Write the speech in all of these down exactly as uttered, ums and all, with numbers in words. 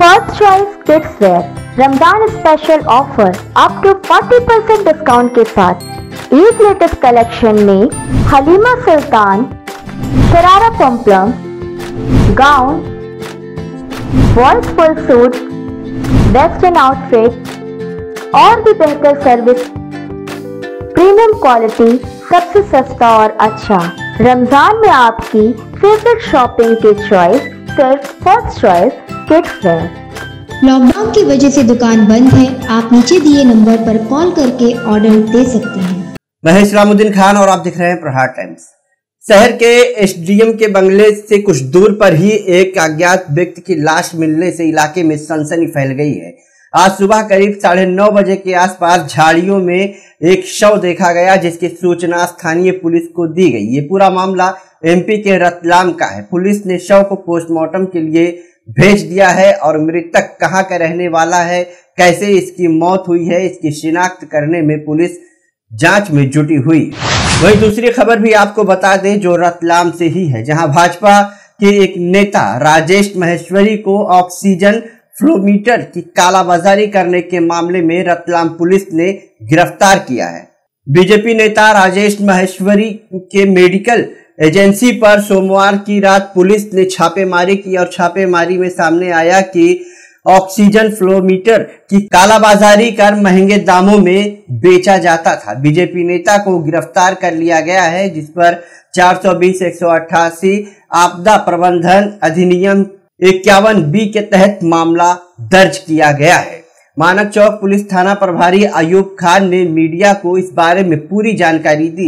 First choice kids wear Ramzan special offer up to चालीस percent discount के साथ Eid latest collection में हलीमा सुल्तान, शरारा पम्पलम, gown, boys full suit, western outfit और भी बेहतर सर्विस, प्रीमियम क्वालिटी, सबसे सस्ता और अच्छा। रमजान में आपकी फेवरेट शॉपिंग की चॉइस सिर्फ first choice kids wear. Lockdown की वजह से दुकान बंद है, आप नीचे दिए नंबर पर कॉल करके ऑर्डर दे सकते हैं। मैं इस्लामुद्दीन खान और आप दिख रहे हैं प्रहार टाइम्स। शहर के एसडीएम के बंगले से कुछ दूर पर ही एक अज्ञात व्यक्ति की लाश मिलने से इलाके में सनसनी फैल गई है। आज सुबह करीब साढ़े नौ बजे के आसपास झाड़ियों में एक शव देखा गया, जिसकी सूचना स्थानीय पुलिस को दी गई। ये पूरा मामला एमपी के रतलाम का है। पुलिस ने शव को पोस्टमार्टम के लिए भेज दिया है और मृतक कहां का रहने वाला है, कैसे इसकी मौत हुई है, इसकी शिनाख्त करने में पुलिस जांच में जुटी हुई। वही दूसरी खबर भी आपको बता दें जो रतलाम से ही है, जहां भाजपा के एक नेता राजेश महेश्वरी को ऑक्सीजन फ्लोमीटर की कालाबाजारी करने के मामले में रतलाम पुलिस ने गिरफ्तार किया है। बीजेपी नेता राजेश महेश्वरी के मेडिकल एजेंसी पर सोमवार की रात पुलिस ने छापेमारी की और छापेमारी में सामने आया कि ऑक्सीजन फ्लोमीटर की कालाबाजारी कर महंगे दामों में बेचा जाता था। बीजेपी नेता को गिरफ्तार कर लिया गया है, जिस पर चार सौ बीस एक सौ अट्ठासी आपदा प्रबंधन अधिनियम इक्यावन बी के तहत मामला दर्ज किया गया है। मानक चौक पुलिस थाना प्रभारी अयूब खान ने मीडिया को इस बारे में पूरी जानकारी दी।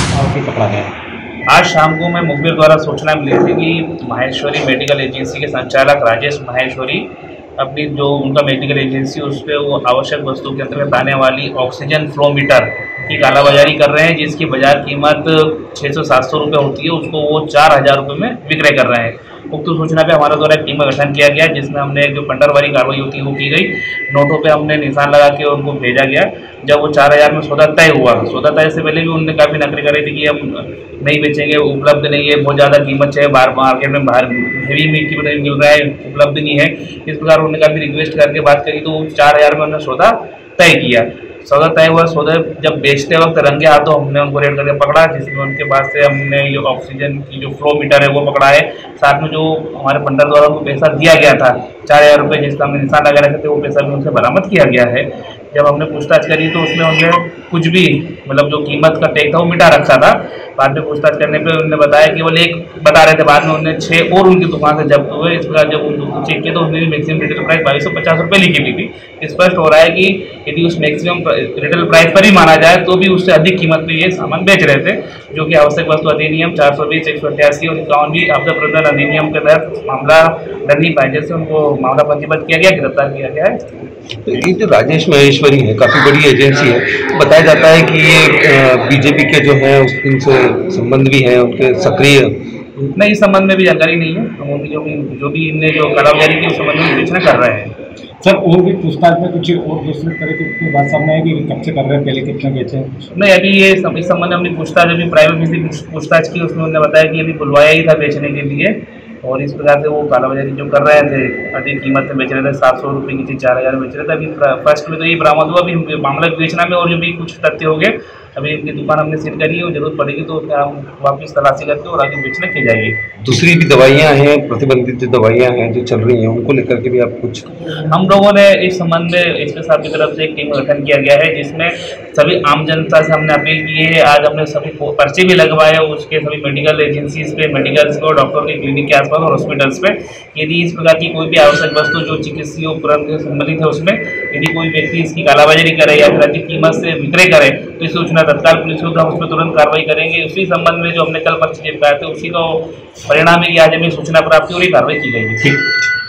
आज शाम को मैं मुखबिर द्वारा सूचना मिली थी कि माहेश्वरी मेडिकल एजेंसी के संचालक राजेश माहेश्वरी अपनी जो उनका मेडिकल एजेंसी उस पर वो आवश्यक वस्तु के अंतर्गत आने वाली ऑक्सीजन फ्लोमीटर की कालाबाजारी कर रहे हैं, जिसकी बाजार कीमत छः सौ सात सौ रुपये होती है, उसको वो चार हज़ार रुपये में विक्रय कर रहे हैं। उक्त तो सूचना पे हमारे द्वारा एक टीम का गठन किया गया, जिसमें हमने जो पंडरवारी कार्रवाई होती है वो की गई। नोटों पे हमने निशान लगा के उनको भेजा गया। जब वो चार हज़ार में सौदा तय हुआ, सौदा तय से पहले भी उन्होंने काफ़ी नकरी करी थी कि हम नहीं बेचेंगे, उपलब्ध नहीं है, बहुत ज़्यादा कीमत है, बाहर मार्केट में बाहर हेवी में कीमत मिल रहा है, उपलब्ध नहीं है। इस प्रकार उन्होंने काफ़ी रिक्वेस्ट करके बात करी तो चार हज़ार में उन्होंने सौदा तय किया। सौदा तय हुआ, सौदा जब बेचते वक्त रंगे हाथों हमने उनको रेड करके पकड़ा, जिसमें उनके पास से हमने जो ऑक्सीजन की जो फ्लो मीटर है वो पकड़ा है। साथ में जो हमारे पंडर द्वारा उनको पैसा दिया गया था चार हज़ार रुपये, जिसका हमने निशान लगा रखे थे, वो पैसा भी उनसे बरामद किया गया है। जब हमने पूछताछ करी तो उसमें उन्होंने कुछ भी मतलब जो कीमत का टैग था वो मिटा रखा था। बाद में पूछताछ करने पे उन्होंने बताया केवल एक बता रहे थे, बाद में उन्होंने छः और उनकी दुकान से जब्त हुए। इस प्रकार जब उनको चेक किया तो उन्होंने मैक्सिमम रिटेल प्राइस बाईस सौ पचास रुपये लिखी हुई थी। स्पष्ट हो रहा है कि यदि उस मैक्सिमम रिटेल प्राइस पर ही माना जाए तो भी उससे अधिक कीमत में ये सामान बेच रहे थे, जो कि आवश्यक वस्तु अधिनियम चार सौ बीस एक सौ अट्ठासी और इक्यावन भी आपदा प्रबंधन अधिनियम के तहत मामला डर नहीं पाए, जैसे उनको मामला पंजीबद्ध किया गया, गिरफ्तार किया गया है। तो ये जो राजेश महेश्वरी है काफ़ी बड़ी एजेंसी है, बताया जाता है कि ये बीजेपी के जो हैं उनसे संबंध भी हैं, उनके सक्रिय नहीं, इस संबंध में भी जानकारी नहीं है। हम जो भी जो भी इनने जो कालाबाजारी की उस संबंध में विवेचना कर रहे हैं। सर और भी पूछताछ में कुछ और दूसरे तरह की बात सामने है कि कब से कर रहे हैं, पहले कितने बेचे हैं? नहीं, अभी ये इस संबंध में हमने पूछताछ अभी प्राइवेट पूछताछ की, उसमें उन्होंने बताया कि अभी बुलवाया ही था बेचने के लिए, और इस प्रकार से वो कालाबाजारी जो कर रहे थे अधिक कीमत में बेच रहे थे, सात सौ रुपये की चीज़ चार हज़ार में बेच रहे थे। अभी फर्स्ट में तो ये बरामद हुआ, अभी मामला विवेचना में और जो भी कुछ तथ्य हो गए, अभी इनकी दुकान हमने सील करी है, जरूरत पड़ेगी तो हम वापस तलाशी करके और आगे बेचना की जाएगी। दूसरी भी दवाइयाँ हैं, प्रतिबंधित जो दवाइयाँ हैं जो चल रही हैं, उनको लेकर के भी आप कुछ? हम लोगों ने इस संबंध में एसपी साहब की तरफ से एक टीम का गठन किया गया है, जिसमें सभी आम जनता से हमने अपील की है। आज हमने सभी पर्चे भी लगवाए उसके सभी मेडिकल एजेंसीज पे, मेडिकल्स पे और डॉक्टर के क्लिनिक के आसपास और हॉस्पिटल्स पे। यदि इस प्रकार की कोई भी आवश्यक वस्तु जो चिकित्सीय उपकरण से संबंधित है उसमें यदि कोई व्यक्ति इसकी कालाबाजारी करे या फिर अधिक कीमत से विक्रय करे तो इस सूचना तत्काल पुलिस को हम उस पर तुरंत कार्रवाई करेंगे। उसी संबंध में जो हमने कल पर्चे चिपकाए थे उसी का परिणाम है कि आज हमें सूचना प्राप्त हुई और कार्रवाई की गई।